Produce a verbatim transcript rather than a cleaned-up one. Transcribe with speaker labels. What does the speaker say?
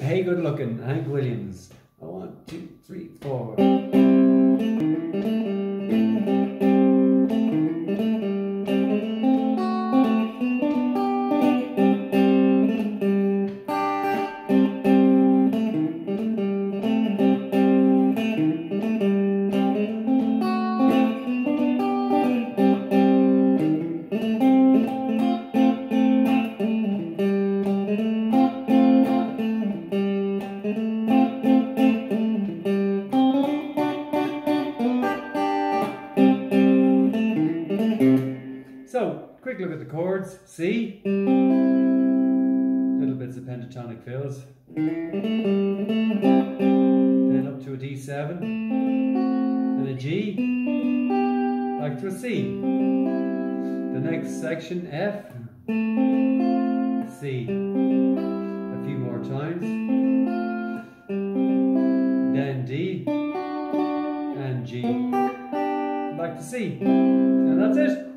Speaker 1: Hey Good Lookin', Hank Williams. One, two, three, four. So, quick look at the chords. C, little bits of pentatonic fills, then up to a D seven, and a G, back to a C. The next section, F, C, a few more times, then D, and G, back to C, and that's it.